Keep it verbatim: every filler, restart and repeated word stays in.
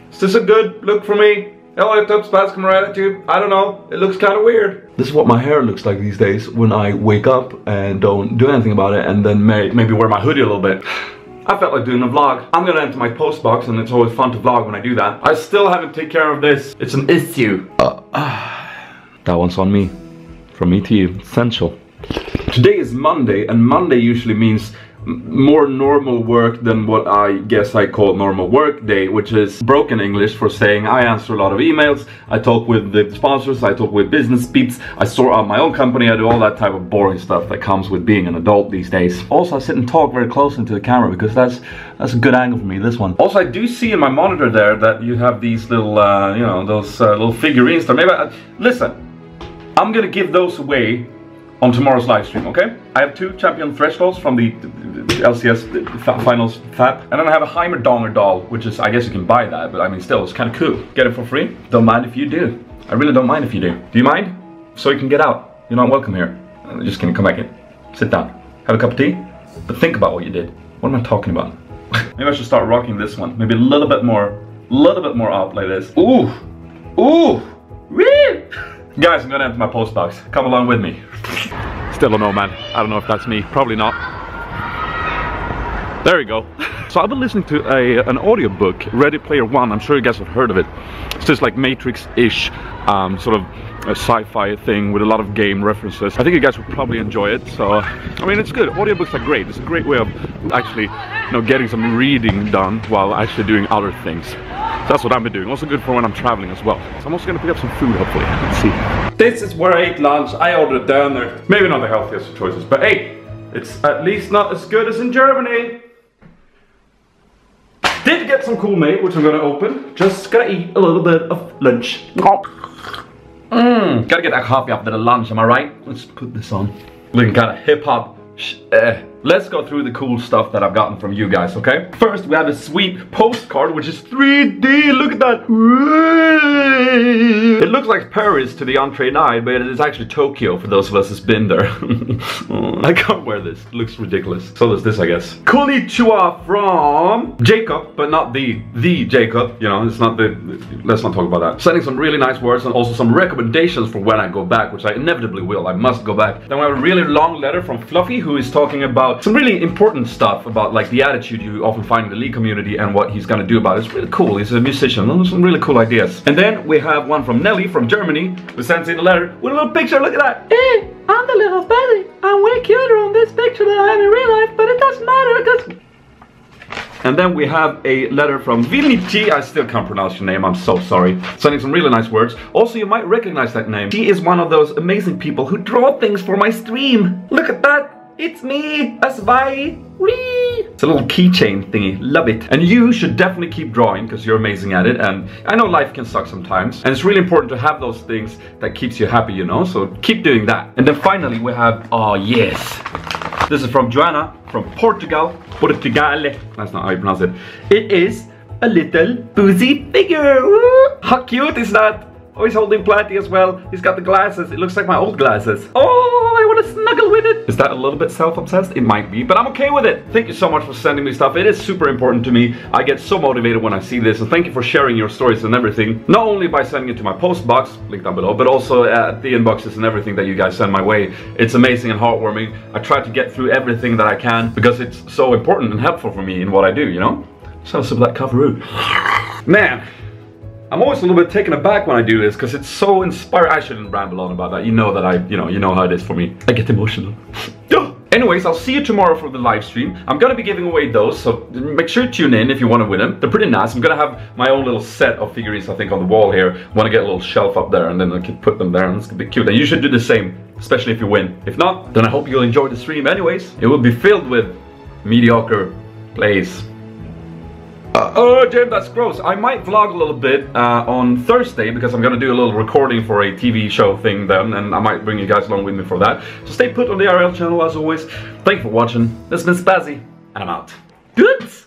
Is this a good look for me? Hello YouTube, Spaz coming right at you. I don't know, it looks kind of weird. This is what my hair looks like these days when I wake up and don't do anything about it, and then may maybe wear my hoodie a little bit. I felt like doing a vlog. I'm gonna enter my post box, and it's always fun to vlog when I do that. I still haven't taken care of this. It's an issue. Uh, uh, that one's on me. From me to you, essential. Today is Monday, and Monday usually means more normal work than what I guess I call normal work day, which is broken English for saying I answer a lot of emails, I talk with the sponsors, I talk with business peeps, I sort out my own company, I do all that type of boring stuff that comes with being an adult these days. Also, I sit and talk very close into the camera because that's that's a good angle for me, this one. Also, I do see in my monitor there that you have these little, uh, you know, those uh, little figurines there. Maybe, I, listen, I'm gonna give those away on tomorrow's live stream, okay? I have two champion thresholds from the, the, the L C S finals fab, and then I have a Heimer Donger doll, which is, I guess you can buy that, but I mean still, it's kind of cool. Get it for free? Don't mind if you do. I really don't mind if you do. Do you mind? So you can get out. You're not welcome here. I'm just gonna come back in. Sit down. Have a cup of tea. But think about what you did. What am I talking about? Maybe I should start rocking this one. Maybe a little bit more, a little bit more up like this. Ooh! Ooh! Woo! Guys, I'm gonna enter my post box. Come along with me. Still don't know, man. I don't know if that's me. Probably not. There we go. So I've been listening to a an audiobook, Ready Player One. I'm sure you guys have heard of it. It's just like Matrix-ish, um, sort of a sci-fi thing with a lot of game references. I think you guys would probably enjoy it. So, I mean, it's good. Audiobooks are great. It's a great way of actually, you know, getting some reading done while actually doing other things. So that's what I've been doing. Also good for when I'm traveling as well. So I'm also gonna pick up some food, hopefully. Let's see. This is where I ate lunch. I ordered it down there. Maybe not the healthiest of choices, but hey, it's at least not as good as in Germany. Did get some cool mate, which I'm gonna open. Just gotta eat a little bit of lunch. Mmm, gotta get that coffee after the lunch, am I right? Let's put this on. Looking kind of hip hop. Uh, let's go through the cool stuff that I've gotten from you guys, okay? First, we have a sweet postcard, which is three D. Look at that. It looks like Paris to the untrained eye, but it is actually Tokyo for those of us who's been there. I can't wear this. It looks ridiculous. So does this, I guess. Konnichiwa from Jacob, but not the the Jacob. You know, it's not the. Let's not talk about that. Sending some really nice words and also some recommendations for when I go back, which I inevitably will. I must go back. Then we have a really long letter from Fluffy, who is talking about some really important stuff about like the attitude you often find in the League community and what he's gonna do about it. It's really cool. He's a musician. Those are some really cool ideas. And then we have one from Nelly from Germany, who sends in a letter with a little picture. Look at that. Hey, I'm the little Spazzy. I'm way cuter on this picture than I am in real life, but it doesn't matter because. And then we have a letter from Vilnici. I still can't pronounce your name, I'm so sorry. Sending some really nice words. Also, you might recognize that name. She is one of those amazing people who draw things for my stream. Look at that. It's me, Asvai. Whee! It's a little keychain thingy. Love it. And you should definitely keep drawing because you're amazing at it. And I know life can suck sometimes. And it's really important to have those things that keeps you happy, you know? So keep doing that. And then finally we have, oh yes. This is from Joanna from Portugal. Portugal. That's not how you pronounce it. It is a little boozy figure. Woo! How cute is that? Oh, he's holding Platty as well. He's got the glasses. It looks like my old glasses. Oh, I want to snuggle with it. Is that a little bit self-obsessed? It might be, but I'm okay with it. Thank you so much for sending me stuff. It is super important to me. I get so motivated when I see this. And thank you for sharing your stories and everything. Not only by sending it to my post box, link down below, but also at the inboxes and everything that you guys send my way. It's amazing and heartwarming. I try to get through everything that I can because it's so important and helpful for me in what I do, you know? So some of that coveroo. Man. I'm always a little bit taken aback when I do this because it's so inspiring. I shouldn't ramble on about that. You know that I, you know, you know how it is for me. I get emotional. Anyways, I'll see you tomorrow for the live stream. I'm gonna be giving away those, so make sure to tune in if you want to win them. They're pretty nice. I'm gonna have my own little set of figurines, I think, on the wall here. Want to get a little shelf up there, and then I can put them there, and it's gonna be cute. And you should do the same, especially if you win. If not, then I hope you'll enjoy the stream anyways. It will be filled with mediocre plays. Uh, oh, Jim, that's gross. I might vlog a little bit uh, on Thursday because I'm gonna do a little recording for a T V show thing then, and I might bring you guys along with me for that. So stay put on the R L channel as always. Thank you for watching. This has been Spazzy, and I'm out. Good.